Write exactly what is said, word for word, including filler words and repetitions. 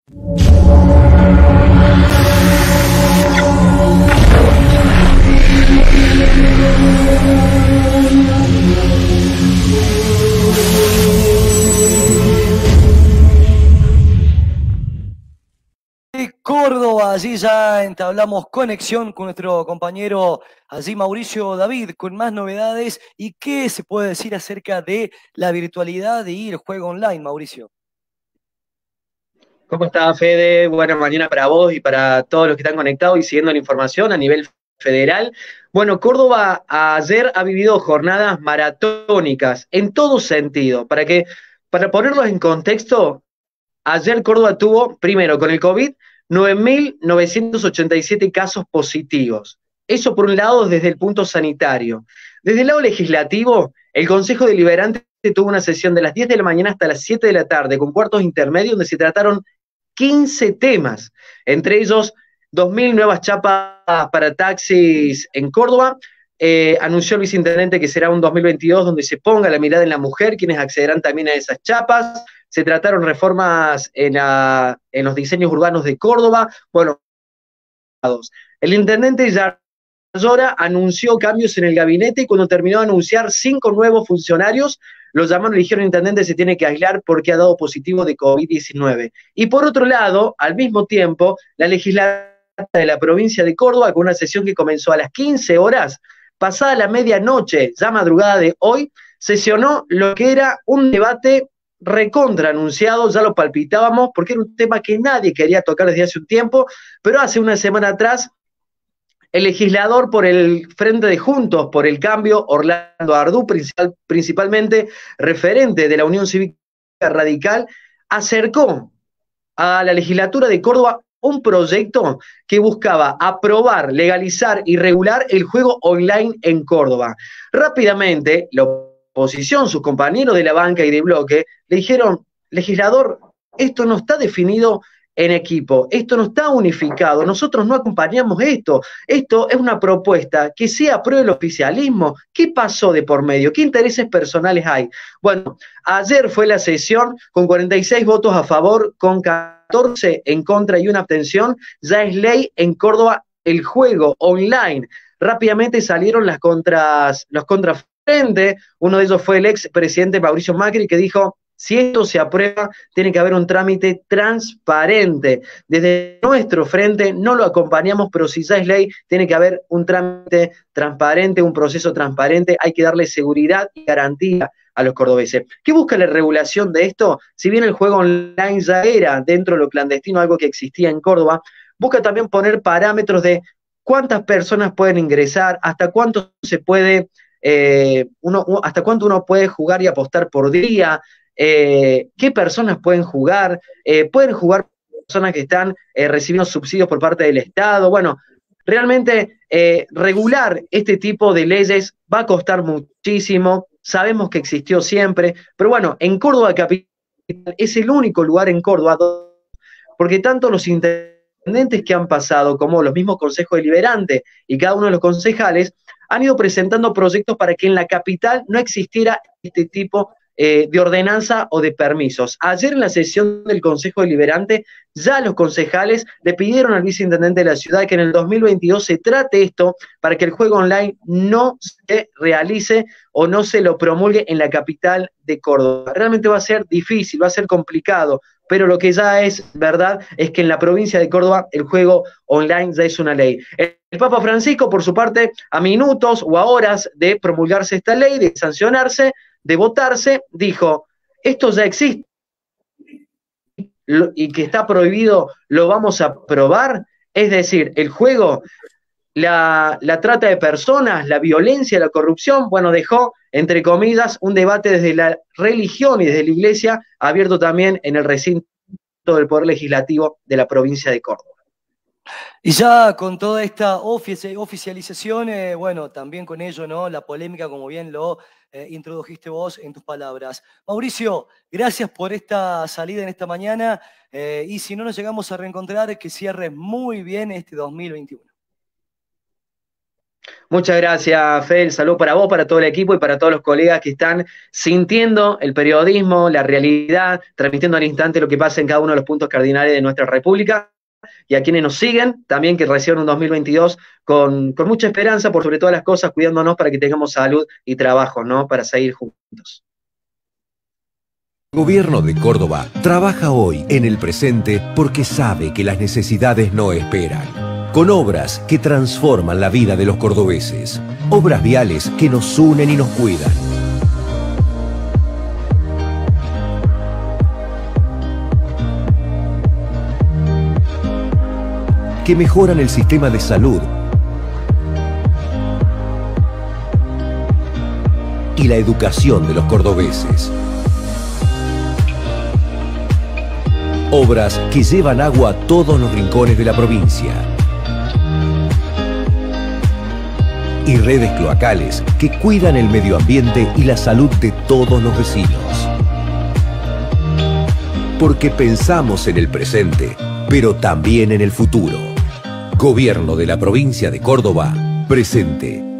Córdoba, allí ya entablamos conexión con nuestro compañero allí Mauricio David con más novedades. ¿Y qué se puede decir acerca de la virtualidad y el juego online, Mauricio? ¿Cómo está, Fede? Buena mañana para vos y para todos los que están conectados y siguiendo la información a nivel federal. Bueno, Córdoba ayer ha vivido jornadas maratónicas en todo sentido. Para que, para ponerlos en contexto, ayer Córdoba tuvo, primero, con el COVID, nueve mil novecientos ochenta y siete casos positivos. Eso por un lado desde el punto sanitario. Desde el lado legislativo, el Consejo Deliberante tuvo una sesión de las diez de la mañana hasta las siete de la tarde con cuartos intermedios donde se trataron quince temas, entre ellos dos mil nuevas chapas para taxis en Córdoba. Eh, anunció el viceintendente que será un dos mil veintidós donde se ponga la mirada en la mujer, quienes accederán también a esas chapas. Se trataron reformas en, la, en los diseños urbanos de Córdoba. Bueno, el intendente Yayora anunció cambios en el gabinete y cuando terminó de anunciar cinco nuevos funcionarios, lo llamaron y le dijeron, intendente, se tiene que aislar porque ha dado positivo de COVID diecinueve. Y por otro lado, al mismo tiempo, la legislatura de la provincia de Córdoba, con una sesión que comenzó a las quince horas, pasada la medianoche, ya madrugada de hoy, sesionó lo que era un debate recontra anunciado, ya lo palpitábamos, porque era un tema que nadie quería tocar desde hace un tiempo, pero hace una semana atrás el legislador por el Frente de Juntos por el Cambio, Orlando Ardú, principal, principalmente referente de la Unión Cívica Radical, acercó a la legislatura de Córdoba un proyecto que buscaba aprobar, legalizar y regular el juego online en Córdoba. Rápidamente, la oposición, sus compañeros de la banca y de bloque, le dijeron, legislador, esto no está definido en equipo, esto no está unificado, nosotros no acompañamos esto, esto es una propuesta que se apruebe el oficialismo. ¿Qué pasó de por medio? ¿Qué intereses personales hay? Bueno, ayer fue la sesión con cuarenta y seis votos a favor, con catorce en contra y una abstención, ya es ley en Córdoba el juego online. Rápidamente salieron las contras, los contrafrentes, uno de ellos fue el ex presidente Mauricio Macri que dijo, si esto se aprueba, tiene que haber un trámite transparente. Desde nuestro frente no lo acompañamos, pero si ya es ley, tiene que haber un trámite transparente, un proceso transparente. Hay que darle seguridad y garantía a los cordobeses. ¿Qué busca la regulación de esto? Si bien el juego online ya era dentro de lo clandestino, algo que existía en Córdoba, busca también poner parámetros de cuántas personas pueden ingresar, hasta cuánto se puede, eh, uno, hasta cuánto uno puede jugar y apostar por día. Eh, qué personas pueden jugar, eh, pueden jugar personas que están eh, recibiendo subsidios por parte del Estado. Bueno, realmente eh, regular este tipo de leyes va a costar muchísimo, sabemos que existió siempre, pero bueno, en Córdoba capital es el único lugar en Córdoba porque tanto los intendentes que han pasado como los mismos consejos deliberantes y cada uno de los concejales han ido presentando proyectos para que en la capital no existiera este tipo Eh, de ordenanza o de permisos. Ayer en la sesión del Consejo Deliberante, ya los concejales le pidieron al viceintendente de la ciudad que en el dos mil veintidós se trate esto para que el juego online no se realice o no se lo promulgue en la capital de Córdoba. Realmente va a ser difícil, va a ser complicado, pero lo que ya es verdad es que en la provincia de Córdoba el juego online ya es una ley. El Papa Francisco, por su parte, a minutos o a horas de promulgarse esta ley, de sancionarse, de votarse, dijo, esto ya existe y que está prohibido, lo vamos a aprobar. Es decir, el juego, la, la trata de personas, la violencia, la corrupción, bueno, dejó, entre comillas, un debate desde la religión y desde la iglesia, abierto también en el recinto del Poder Legislativo de la provincia de Córdoba. Y ya con toda esta oficialización, eh, bueno, también con ello, ¿no? La polémica, como bien lo eh, introdujiste vos en tus palabras. Mauricio, gracias por esta salida en esta mañana eh, y si no nos llegamos a reencontrar, que cierres muy bien este dos mil veintiuno. Muchas gracias, Fel. Salud para vos, para todo el equipo y para todos los colegas que están sintiendo el periodismo, la realidad, transmitiendo al instante lo que pasa en cada uno de los puntos cardinales de nuestra República. Y a quienes nos siguen, también que reciban un dos mil veintidós con, con mucha esperanza, por sobre todas las cosas, cuidándonos para que tengamos salud y trabajo, ¿no? Para seguir juntos. El Gobierno de Córdoba trabaja hoy en el presente porque sabe que las necesidades no esperan. Con obras que transforman la vida de los cordobeses. Obras viales que nos unen y nos cuidan. Que mejoran el sistema de salud y la educación de los cordobeses. Obras que llevan agua a todos los rincones de la provincia. Y redes cloacales que cuidan el medio ambiente y la salud de todos los vecinos. Porque pensamos en el presente, pero también en el futuro. Gobierno de la provincia de Córdoba, presente.